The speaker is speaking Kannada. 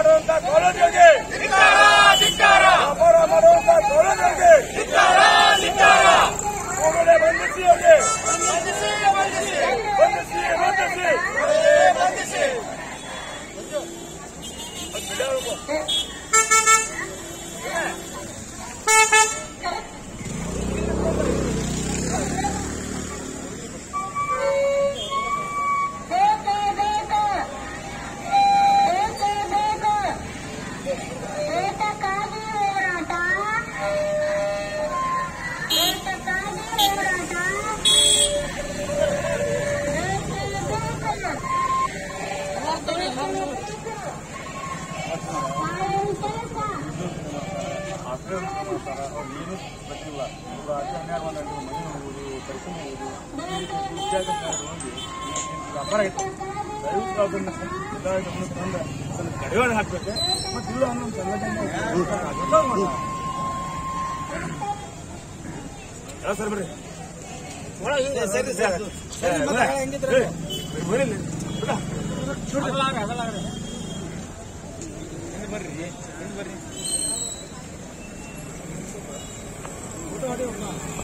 ಮಾಡುವಂತ ಕಾಲೇಜುಗಳಿಗೆ ವ್ಯಾಪಾರ ಮಾಡುವಂತ ಕಾಲೇಜುಗಳಿಗೆ ಕೂಡಲೇ ಬಂಧಿಸಿ ಅವರಿಗೆ ಬಂಧಿಸಿ ಏನು ಗೊತ್ತಿಲ್ಲ ವ್ಯಾಪಾರ ಆಯ್ತು ದಯವಿಟ್ಟು ಅದನ್ನ ತಂದು ಅದನ್ನು ಕಡಿವಾಣ ಹಾಕ್ಬೇಕು ಮತ್ತು ಇಲ್ಲ ಅನ್ನೋ ಸರ್ ಬರ್ರಿ ಸರಿ ಬರ್ರಿ